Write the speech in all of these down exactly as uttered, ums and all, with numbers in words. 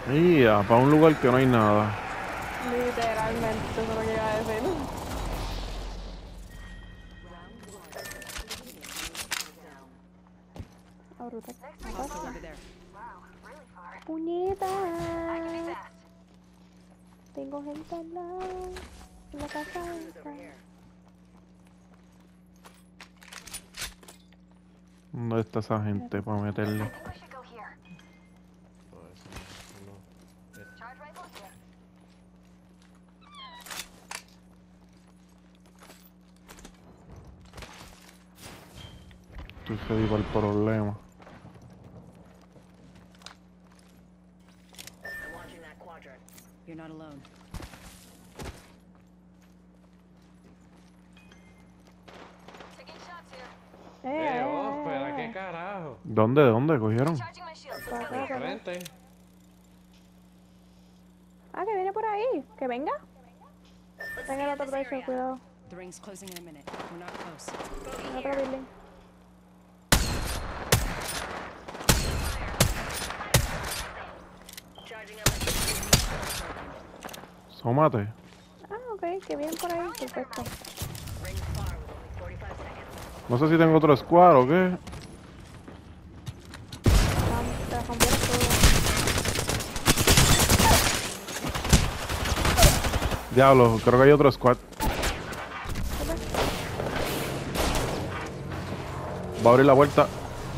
Y ya, para un lugar que no hay nada. Literalmente, eso es lo que iba a decir. Ah, brutal. Mataste. ¡Puñeta! Tengo gente al lado. En la casa esta. ¿Dónde está esa gente para meterle? No, eso no. no. Estoy ready para el problema. You're not alone. Eh, Eh, eh, oh, eh, espera, eh. ¿qué carajo? ¿Dónde? ¿Dónde cogieron? Para acá, De para acá. frente. Ah, que viene por ahí. Que venga. Está en el otro techo, cuidado. The ring's closing in a minute. We're not close. En otro building. Sómate. Ah, ok, que vienen por ahí. Perfecto. No sé si tengo otro squad o qué. Vamos, te rompieron todo. Diablo, creo que hay otro squad. Va a abrir la puerta.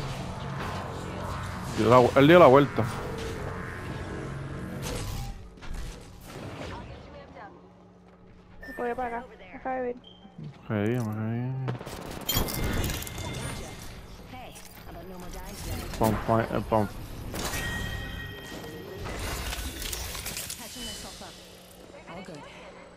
Dio la vu- Él dio la vuelta. Voy para acá. Acá de vivir. Hey, hey. Hey, how about no more dying together? Pum, pum, eh, pum. Patching myself up. All good.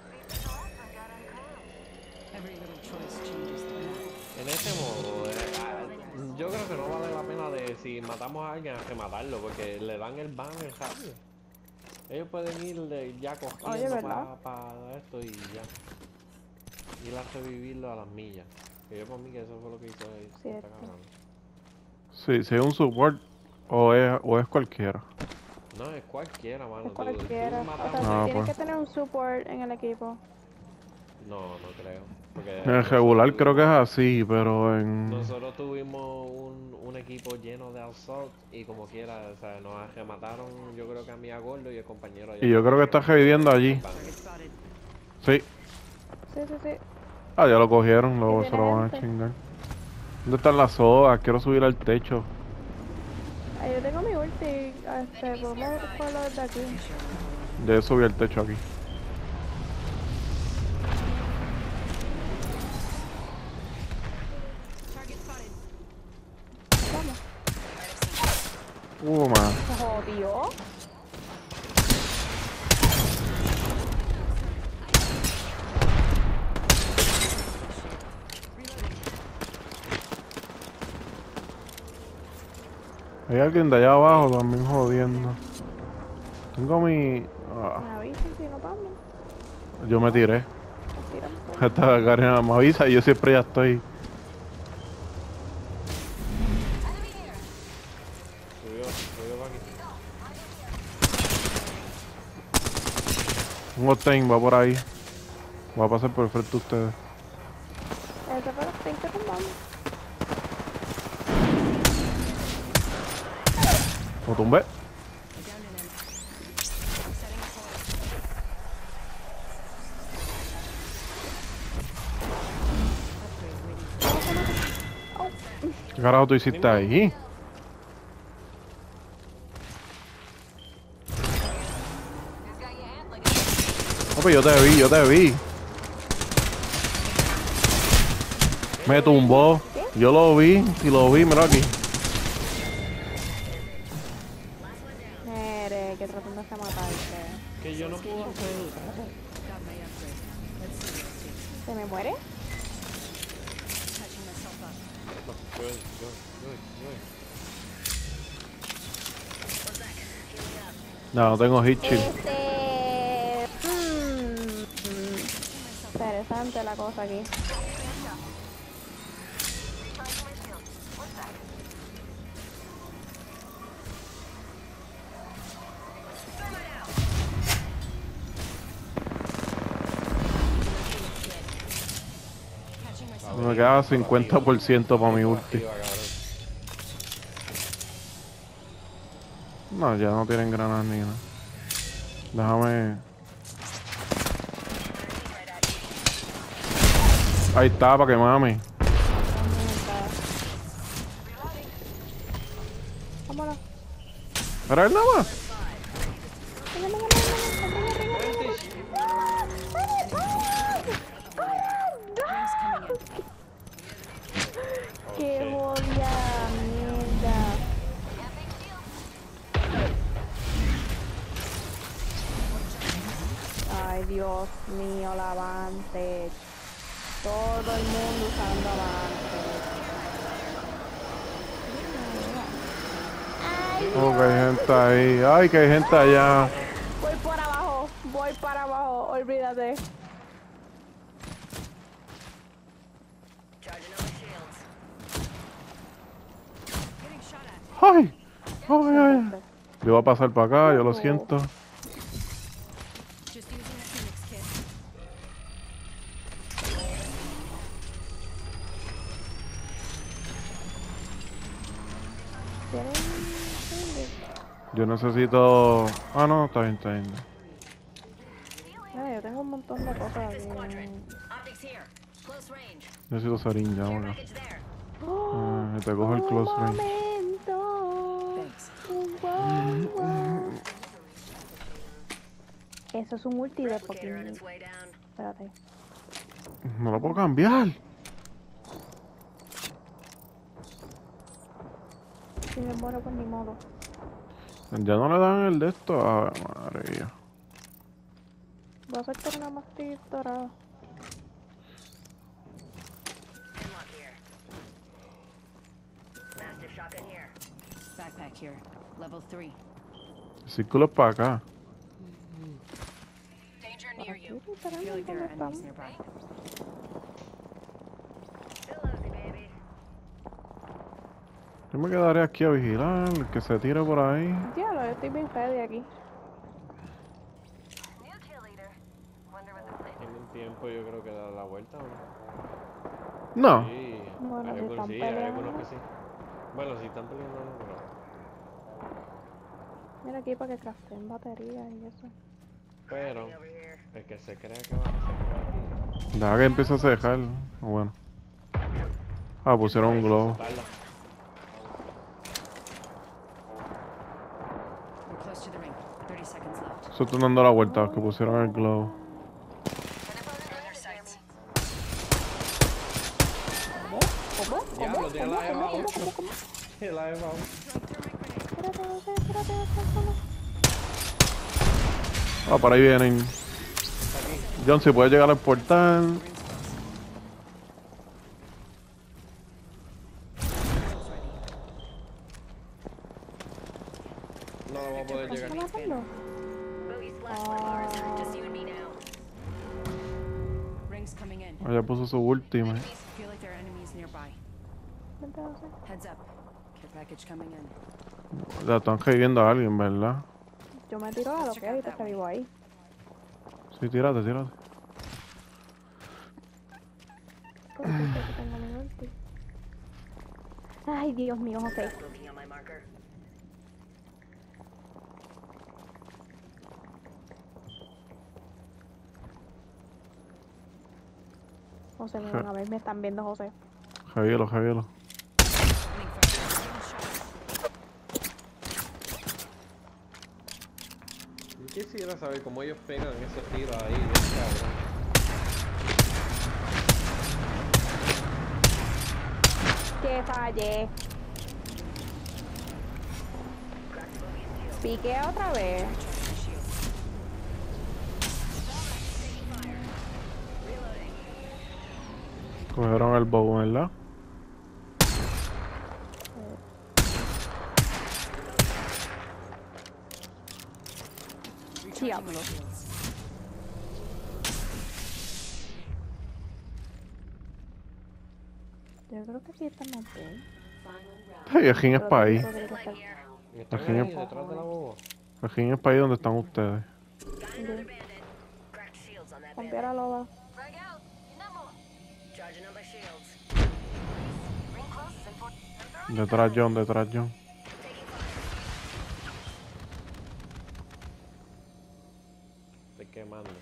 Every little choice changes the map. En este modo, eh, ah, yo creo que no vale la pena de si matamos a alguien, que matarlo, porque le dan el ban el rápido. Ellos pueden ir de- ya Oye, cogiendo ¿verdad? para esto y ya. Ir a revivirlo a las millas. Que yo por mí que eso fue lo que hizo ahí. Cierto. Está cabrón. Sí, si es un support o es, o es cualquiera. No, es cualquiera, mano. Es Tú- cualquiera. tú O matas sea, a- Ah, tienes pues. que tener un support en el equipo. No, no creo. Porque En el nosotros regular creo que es tuvimos- así, pero en... Nosotros tuvimos un, un equipo lleno de assault y como quiera, o sea, nos remataron yo creo que a mí a Gordo y el compañero allá Y yo creo que está también. reviviendo allí. Target spotted. Sí. Sí, sí, sí. Ah, ya lo cogieron, Y luego se viene lo van a gente. chingar. ¿Dónde están las sodas? Quiero subir al techo. Ahí yo tengo mi ulti. Este, podemos cogerlo desde aquí. Ya subí al techo aquí. Target spotted. Vamos. Uh, man. Se jodió. Hay alguien de allá abajo también jodiendo. Tengo mi... ah, Me avisan si no vamos. yo me tiré. Tiramos todo. Esta Karina me avisa y yo siempre ya estoy... Subió, subió para aquí. Un Octane va por ahí. Va a pasar por el frente de ustedes. Ese fue los pink que tumbamos. Lo tumbé. I downed an enemy. Setting a point. ¿Qué carajo tú hiciste ahí? No, pues yo te vi, yo te vi. Me tumbó. Yo lo vi y lo vi, mira aquí. Mere, que tratando de matarse. Que yo no puedo hacer. Got my upgrade. Let's see what it takes. ¿Se me muere? Patching myself up. Good, good, good, good. No, no tengo hit shield. Este... mm, mm, interesante la cosa aquí. Me queda cincuenta por ciento para mi ulti. Activa, cabrón. No, ya no tienen granadas ni nada. Déjame... Ahí está, para que mame. Vámonos. ¿Era él nada más? Venga, venga, venga, venga, venga, venga, Rings coming in. ¡Qué Ok. jodida mierda! Ay, Dios mío, la Vantage. Todo el mundo usando Vantage. Ay, Oh, que hay gente ahí. Ay, que hay gente allá. voy por abajo, voy para abajo, olvídate. Getting shot at. Ay, ay, ay. Yo voy a pasar para acá, yo lo siento. Just using a Phoenix kit. ¿Tienen? Yo necesito... Ah, no, está bien, está bien. Mira, yo tengo un montón de cosas aquí. Optics here. Close range. Necesito sarinja ahora. Package there. ¡Oh! Ah, te cojo el close Un range. momento. Thanks. Wow, wow. Eso es un ulti de Replicator on Pokémon. its way down. Espérate. No lo puedo cambiar. Si me muero por mi modo. Ya no le dan el de esto. Ah, madre mía. Voy a soltar una mastic dorada. Pinlock here. Master shotgun here. Backpack here. Level three. El círculo es para acá. Danger Por near aquí, you. I feel like there literalmente are no enemies estamos. nearby. Still Uzi, baby. Yo me quedaré aquí a vigilar, el que se tire por ahí. Diablo, yo estoy bien ready aquí. New kill leader. Wonder what the Tienen tiempo, yo creo que dar la vuelta, ¿o no? No. Sí, Bueno, hay si algunos están sí, hay algunos peleando. que sí. Bueno, si están peleando, no, pero... Mira aquí para que craften baterías y eso. Pero, over here. el que se crea que va a hacer por aquí... Deja que empiece a cejar. Ah, bueno. Ah, pusieron un globo. Soltarla. We're close to the ring. thirty seconds left. Eso están dando la vuelta, que pusieron el globo. On their sights. ¿Cómo? ¿Cómo? Diablo, ¿Cómo? tiene la ¿Cómo? Eva ¿Cómo? ocho. ¿Cómo? ¿Cómo? Tiene la Eva ocho. Espérate, José, espérate, José, espérate. Ah, por ahí vienen. Aquí. John, si puede llegar al portal. No lo voy a poder llegar. ¿Cómo matarlo? Bogey's flash one Mars. Just you and me now. Rings coming in. Allá puso su última. Feel like there are enemies nearby. Vente, José. Heads up. Care package coming in. Ya están cayendo a alguien, ¿verdad? Yo me tiro a lo que ahorita que vivo ahí. Sí, tírate, tírate. Porque sé que tengo mi ulti. Ay, Dios mío, José. Looking on my marker. José, me van a ver, me están viendo, José. Javielo, Javielo. Running fire. Getting shot. Yo quisiera saber cómo ellos pegan esos tiros ahí, bien cabrón. Que fallé. Piqué otra vez. My shield. Cogieron el bow, ¿verdad? Recharging my Diablo. shields. Yo creo que aquí estamos bien. Hey, el Jin es para ahí. Pero tiene que estar- ¿Están Aquí ahí en- detrás de la boba? El Jin es para ahí donde están ustedes. Got another bandit. Cracked shields on that Cambiar bandit. a loba. Frag out. Namo. Charging on my shields. Detrás John, detrás John. Estoy quemando.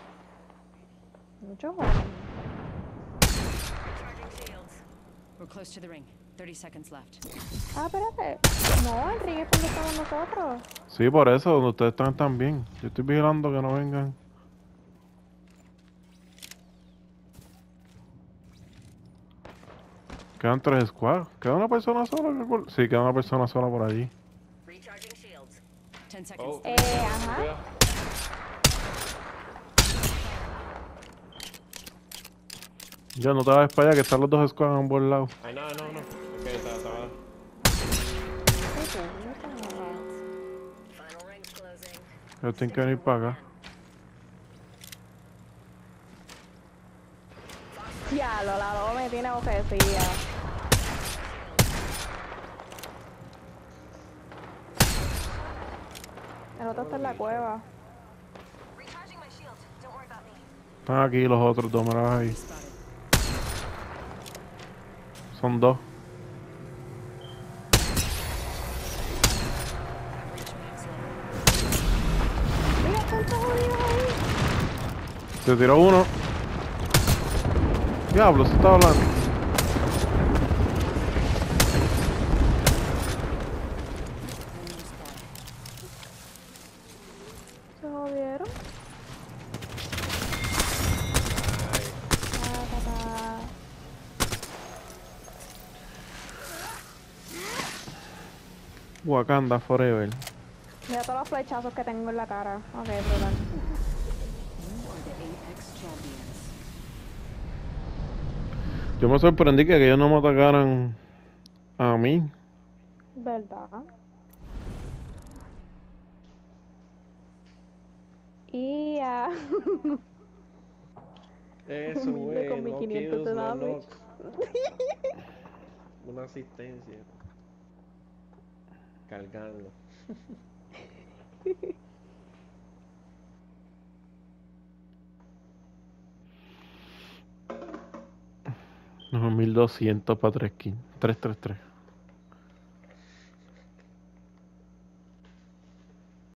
Mucho joven. Recharging shields. We're close to the ring. thirty seconds left. Ah, espérate. No, Enrique, ¿cuándo estamos nosotros? Sí, por eso, donde ustedes están también. Yo estoy vigilando que no vengan. Quedan tres squads. ¿Queda una persona sola? ¿Qué cul- Sí, queda una persona sola por allí. Recharging shields. ten seconds. Oh, Eh, ajá. cuidado. Ya no te vayas para allá, que están los dos squads en ambos lados. Ay, no, no, no. Ok, está, estaba. Final rings closing. Ellos tienen que venir para acá. Ya, lo la lobo me tiene ofrecida. El otro está en la cueva. Recharging my shield. Don't worry about me. Están aquí los otros dos, míralos ahí. Spotted. Son dos. Breach max level. Mira, tantos jodidos ahí. Se tiró uno. Diablo, se está hablando. Enemy spotted. Se jodieron. Ay, Ah, papá. Wakanda Forever. Mira todos los flechazos que tengo en la cara. Ok, brutal. You are the Apex champions. Yo me sorprendí que ellos no me atacaran a mí. ¿Verdad? Y ya. eso, Humilde güey. con mi No quinientos kills, de no damage. knocks. Una asistencia. Cargando. No, mil doscientos para tres kills. tres tres tres.